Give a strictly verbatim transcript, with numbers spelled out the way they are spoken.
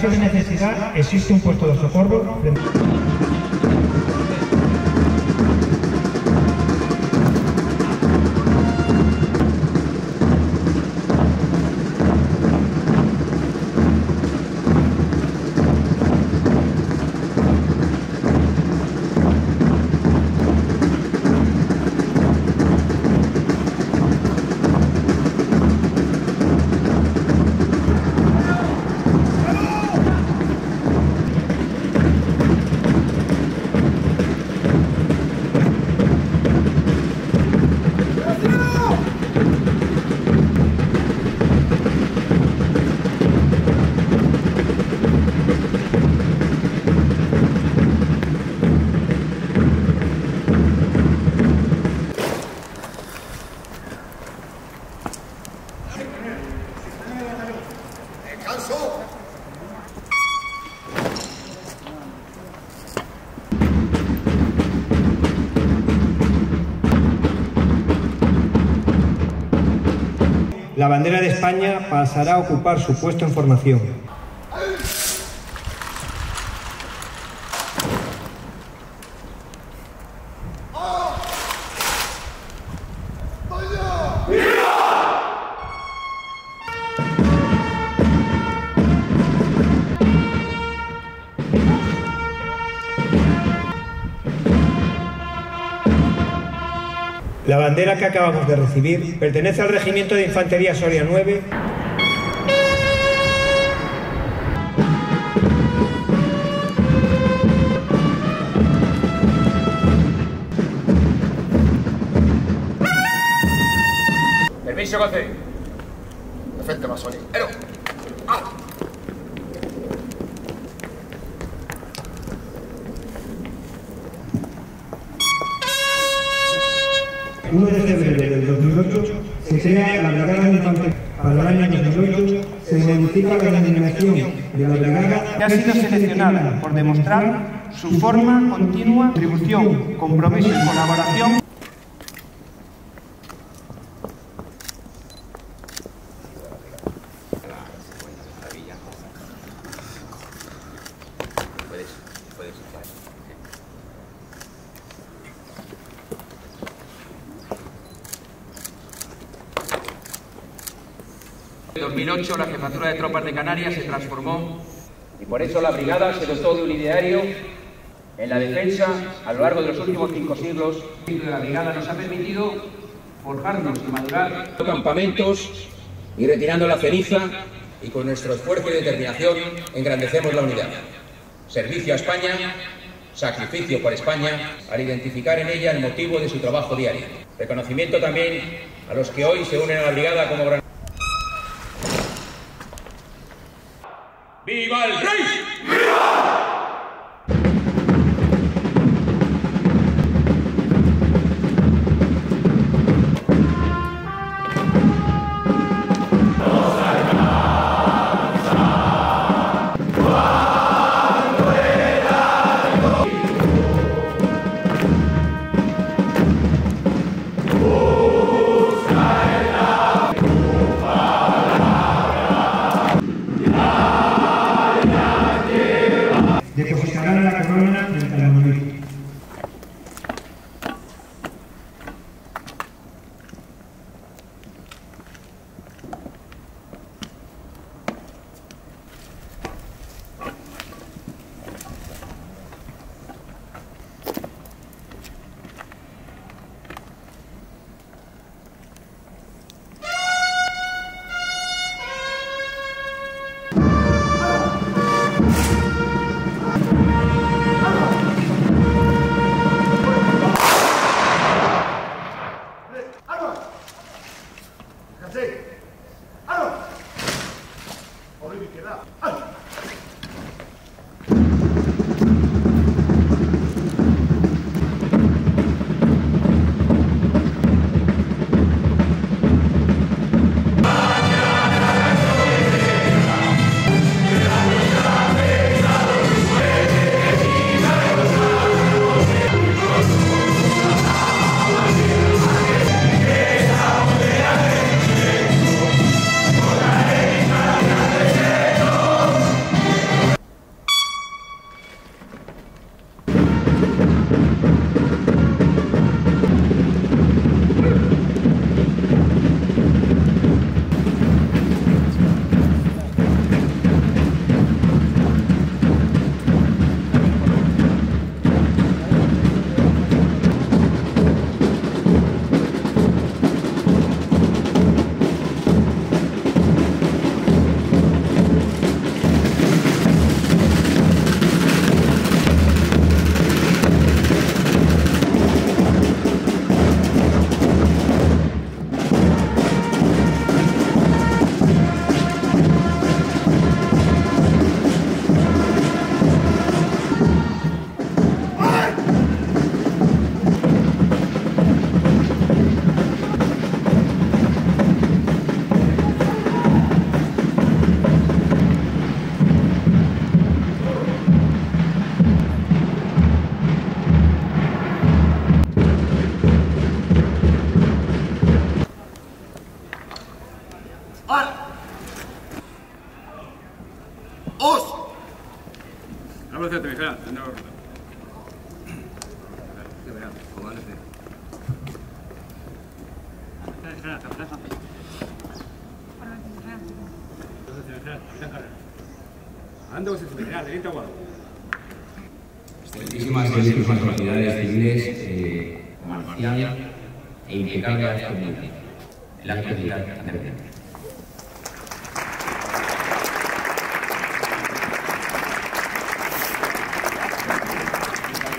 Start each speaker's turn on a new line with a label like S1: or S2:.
S1: caso de necesidad, existe un puesto de socorro. La bandera de España pasará a ocupar su puesto en formación. La bandera que acabamos de recibir pertenece al Regimiento de Infantería Soria nueve.
S2: Permiso, José. Perfecto, Masoni. ¡Ero! ¡Ah!
S1: uno de febrero del dos mil ocho se crea la Brigada de Infantería. Para el año dos mil ocho se modifica la denominación de la brigada, que ha sido seleccionada por demostrar su forma, continua, contribución, compromiso y colaboración.
S3: En dos mil ocho la Jefatura de Tropas de Canarias se transformó y por eso la brigada se dotó de un ideario en la defensa a lo largo de los últimos cinco siglos. La brigada nos ha permitido forjarnos y madurar campamentos y retirando la ceniza, y con nuestro esfuerzo y determinación engrandecemos la unidad. Servicio a España, sacrificio por España, al identificar en ella el motivo de su trabajo diario. Reconocimiento también a los que hoy se unen a la brigada como gran... ¡Viva el rey! ¡Viva!
S4: Yeah. general, señor.
S5: Excelentísimas y ilustrísimas autoridades civiles, eh, marcial e impecable acto en la actividad.